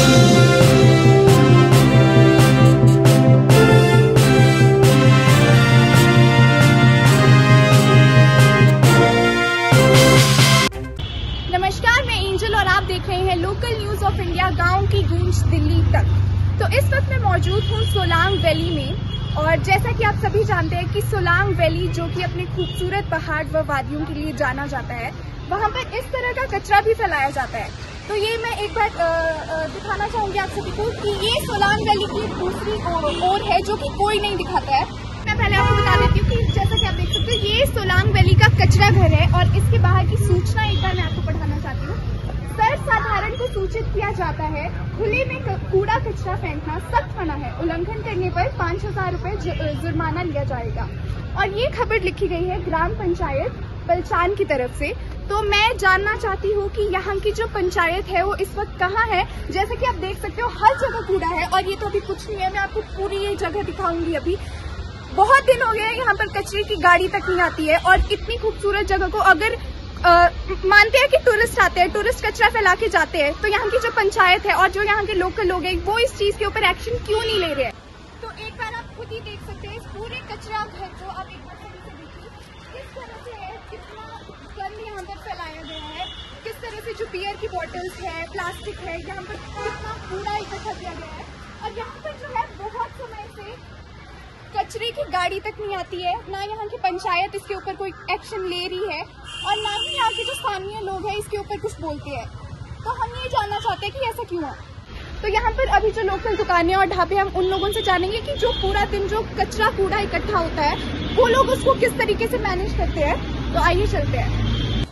नमस्कार, मैं एंजल और आप देख रहे हैं लोकल न्यूज ऑफ इंडिया गांव की गूंज दिल्ली तक। तो इस वक्त मैं मौजूद हूं सोलांग वैली में और जैसा कि आप सभी जानते हैं कि सोलांग वैली जो कि अपने खूबसूरत पहाड़ व वादियों के लिए जाना जाता है, वहां पर इस तरह का कचरा भी फैलाया जाता है। तो ये मैं एक बार दिखाना चाहूंगी आप सभी को कि ये सोलांग वैली की दूसरी ओर है जो कि कोई नहीं दिखाता है। मैं पहले आपको बता देती हूँ कि जैसा कि आप देख सकते हैं ये सोलांग वैली का कचरा घर है और इसके बाहर की सूचना एक बार मैं आपको पढ़ाना चाहती हूँ। सर्वसाधारण को सूचित किया जाता है, खुले में कूड़ा कचरा फेंकना सख्त मना है, उल्लंघन करने पर 5,000 रुपए जुर्माना लिया जाएगा। और ये खबर लिखी गई है ग्राम पंचायत बलचान की तरफ से। तो मैं जानना चाहती हूँ कि यहाँ की जो पंचायत है वो इस वक्त कहाँ है। जैसा कि आप देख सकते हो हर जगह कूड़ा है और ये तो अभी कुछ नहीं है, मैं आपको पूरी ये जगह दिखाऊंगी। अभी बहुत दिन हो गए हैं यहाँ पर कचरे की गाड़ी तक नहीं आती है और इतनी खूबसूरत जगह को अगर मानते हैं कि टूरिस्ट आते हैं, टूरिस्ट कचरा फैला के जाते हैं, तो यहाँ की जो पंचायत है और जो यहाँ के लोकल लोग हैं वो इस चीज के ऊपर एक्शन क्यों नहीं ले रहे हैं। तो एक बार आप खुद ही देख सकते हैं इस पूरे कचरा घर को आप एक बार सभी से देखिए किस तरह से है, कितना गंद यहाँ पर फैलाया गया है, किस तरह से जो बियर की बॉटल्स है, प्लास्टिक है, यहाँ पर कितना कूड़ा इकट्ठा किया गया है। और यहाँ पर जो है बहुत समय से कचरे की गाड़ी तक नहीं आती है, ना यहाँ की पंचायत इसके ऊपर कोई एक्शन ले रही है और ना ही यहाँ के जो स्थानीय लोग हैं इसके ऊपर कुछ बोलते हैं। तो हम ये जानना चाहते हैं कि ऐसा क्यों है। तो यहाँ पर अभी जो लोकल दुकानें और ढाबे, हम उन लोगों से जानेंगे कि जो पूरा दिन जो कचरा कूड़ा इकट्ठा होता है वो लोग उसको किस तरीके से मैनेज करते हैं। तो आइए चलते हैं।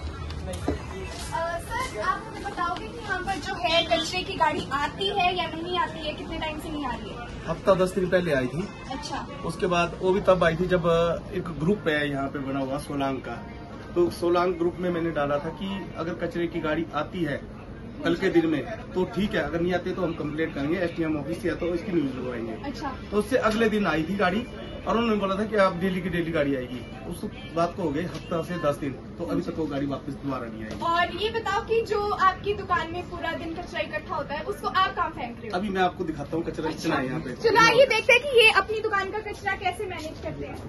सर, आप मुझे बताओगे कि यहाँ पर जो है कचरे की गाड़ी आती है या नहीं आती है, कितने टाइम से नहीं आ रही है? हफ्ता 10 दिन पहले आई थी। अच्छा। उसके बाद वो भी तब आई थी जब एक ग्रुप है यहाँ पे बना हुआ सोलांग का, तो सोलांग ग्रुप में मैंने डाला था कि अगर कचरे की गाड़ी आती है कल के दिन में तो ठीक है, अगर नहीं आती तो हम कंप्लेंट करेंगे एसडीएम ऑफिस या तो इसकी न्यूज लगवाएंगे। अच्छा। तो उससे अगले दिन आई थी गाड़ी और उन्होंने बोला था कि आप डेली की डेली गाड़ी आएगी। उस बात को हो गए हफ्ता से 10 दिन, तो अभी तक वो गाड़ी वापस दोबारा नहीं आई। और ये बताओ कि जो आपकी दुकान में पूरा दिन कचरा इकट्ठा होता है उसको आप कहाँ फेंक रहे हो? अभी मैं आपको दिखाता हूँ कचरा कितना है यहाँ पे। चलो आइए देखते हैं कि ये अपनी दुकान का कचरा कैसे मैनेज करते हैं।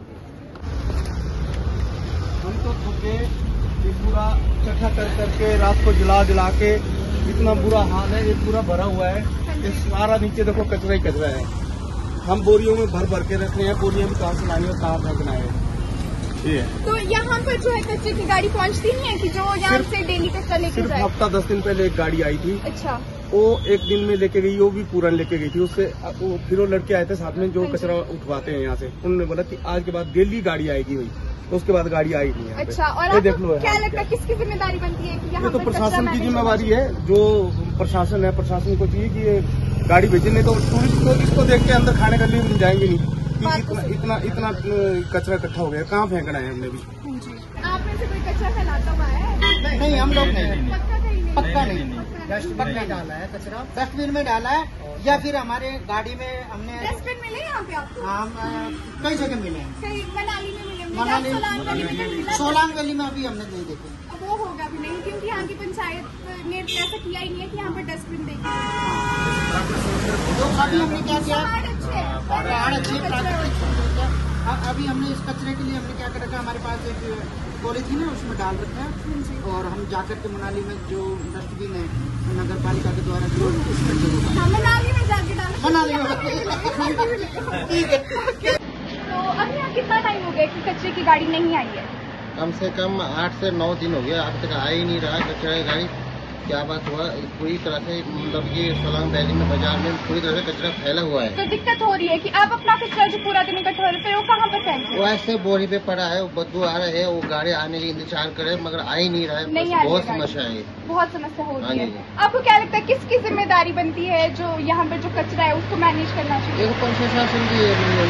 हम तो थके पूरा इकट्ठा कर करके रात को जला के इतना बुरा हाल है, ये पूरा भरा हुआ है, ये सारा नीचे देखो कचरा ही कचरा है। हम बोरियों में भर भर के रख रहे हैं, बोरियों में कहाँ से लानी और कहाँ फेंकना है ये। तो यहाँ पर जो है कचरे की गाड़ी पहुँचती नहीं है कि जो यहाँ से डेली कचरा लेके जाए? हफ्ता 10 दिन पहले एक गाड़ी आई थी। अच्छा। वो एक दिन में लेके गई, वो भी पूरा लेके गई थी। उससे फिर वो लड़के आए थे साथ में जो कचरा उठवाते हैं यहाँ से, उन्होंने बोला कि आज के बाद डेली गाड़ी आएगी हुई, तो उसके बाद गाड़ी आई नहीं। अच्छा। और देख लो क्या लगता है किसकी जिम्मेदारी बनती है कि यहाँ तो प्रशासन की जिम्मेवारी है, जो प्रशासन है, प्रशासन को चाहिए कि ये गाड़ी भेजे, नहीं तो टूरिस्ट को इसको देख के अंदर खाने के लिए मिल जाएंगे नहीं। इतना कचरा इकट्ठा हो गया, कहाँ फेंकना है हमने भी। आप में से कोई कचरा फैलाता हुआ है? नहीं, हम लोग नहीं, पक्का नहीं, डस्टबिन में डाला है कचरा, डस्टबिन में डाला है या फिर हमारे गाड़ी में हमने डस्टबिन मिले यहाँ पे आपको? हम कई जगह मिले हैं, कहीं मनाली में मिले, मनाली सोलांग वैली में अभी हमने नहीं देखे। वो होगा भी नहीं क्योंकि यहाँ की पंचायत ने ऐसा किया ही नहीं है कि यहाँ पर डस्टबिन देखे। तो अभी हमने क्या किया, पहाड़ अच्छे प्राकृतिक। अभी हमने इस कचरे के लिए हमने क्या कर रखा है, हमारे पास एक पॉलीथीन है उसमें डाल रखा है और हम जाकर के मनाली में जो डस्टबिन है नगर पालिका के द्वारा जो मनाली में जाके डाल, मनाली में ठीक है। तो अभी यहाँ कितना टाइम हो गया कि कचरे की गाड़ी नहीं आई है? कम से कम 8 से 9 दिन हो गया, अब तक आ ही नहीं रहा कचरा की गाड़ी। क्या बात हुआ, पूरी तरह से मतलब ये सोलांग वैली में बाजार में पूरी तरह से कचरा फैला हुआ है। तो दिक्कत हो रही है कि आप अपना कचरा जो पूरा दिन इकट्ठा हो रहा है वो कहाँ पर फेंकते? वो ऐसे बोरी पे पड़ा है, बदबू आ रहा है, वो गाड़ी आने की इंतजार करे मगर आ ही नहीं रहा है। बहुत समस्या है, बहुत समस्या हो रही है। आपको क्या लगता है किसकी जिम्मेदारी बनती है जो यहाँ पर जो कचरा है उसको मैनेज करना चाहिए? प्रशासन की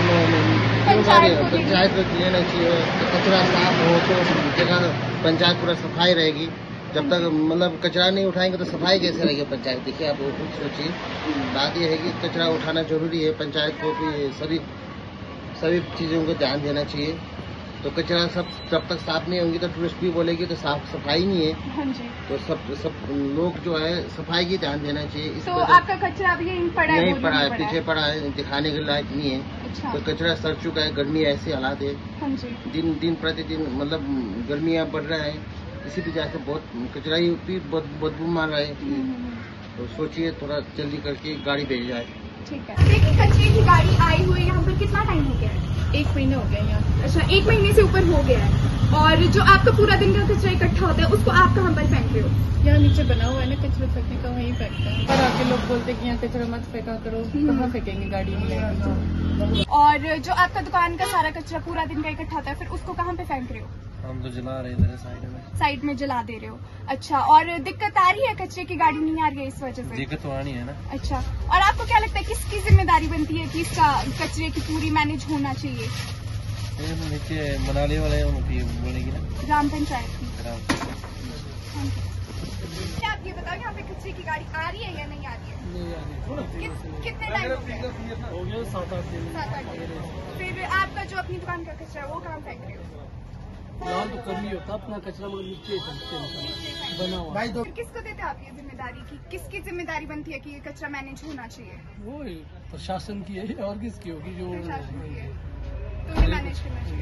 पंचायत को लेना चाहिए। कचरा साफ हो तो जगह पंचायत पूरा सफाई रहेगी, जब तक मतलब कचरा नहीं उठाएंगे तो सफाई कैसे रहेगी पंचायत? देखिए आप वो खुद सोचिए। बात यह है कि कचरा उठाना जरूरी है, पंचायत को भी सभी चीजों को ध्यान देना चाहिए। तो कचरा सब जब तक साफ नहीं होंगी तो टूरिस्ट भी बोलेगी तो साफ सफाई नहीं है। हाँ जी। तो सब लोग जो है सफाई की ध्यान देना चाहिए। इस तो आपका कचरा अभी यहीं पड़ा है? नहीं पड़ा है, पीछे पड़ा है, दिखाने के लायक नहीं है। अच्छा। तो कचरा सड़ चुका है, गर्मी ऐसे हालात है। हाँ जी। दिन प्रतिदिन मतलब गर्मियाँ बढ़ रहा है, इसी वजह से बहुत कचरा ही भी बदबू मार रहा है। तो सोचिए थोड़ा जल्दी करके गाड़ी भेज जाए। ठीक है। देखिए कचरे की गाड़ी आई हुई है यहाँ पर, कितना टाइम हो गया है? 1 महीना हो गया यहाँ। अच्छा, 1 महीने से ऊपर हो गया है। और जो आपका पूरा दिन का कचरा इकट्ठा होता है उसको आप कहाँ पर फेंक रहे हो? यहाँ नीचे बना हुआ है ना कचरा फेंकने का, वहीं फेंकते हैं। और आगे लोग बोलते हैं कि यहाँ कचरा मत फेंका करो, कहाँ फेंकेंगे, गाड़ी नहीं आएगी। और जो आपका दुकान का सारा कचरा पूरा दिन का इकट्ठा होता है फिर उसको कहाँ पे फेंक रहे हो? हम तो जला रहे इधर साइड में जला दे रहे हो। अच्छा, और दिक्कत आ रही है, कचरे की गाड़ी नहीं आ रही है इस वजह से? दिक्कत तो आनी है ना। अच्छा, और आपको क्या लगता है किसकी जिम्मेदारी बनती है कि इसका कचरे की पूरी मैनेज होना चाहिए? नीचे मनाली वाले बोलेगी ना, ग्राम पंचायत की। क्या आप ये बताओ यहाँ पे कचरे की गाड़ी आ रही है या नहीं आ रही है? नहीं आ रही। कितने टाइम हो गया? हो गया 7-8 दिन। 7-8 दिन। फिर आपका जो अपनी दुकान का कचरा है वो कहाँ फेंक रहे हो? फिलहाल तो कम ही होता अपना कचरा, मगर नीचे बना हुआ। भाई दो फिर किसको देते हैं आप ये जिम्मेदारी की? किसकी जिम्मेदारी बनती है कि ये कचरा मैनेज होना चाहिए? वो प्रशासन की है और किसकी होगी? जो प्रशासन की है, तो ये मैनेज करना चाहिए।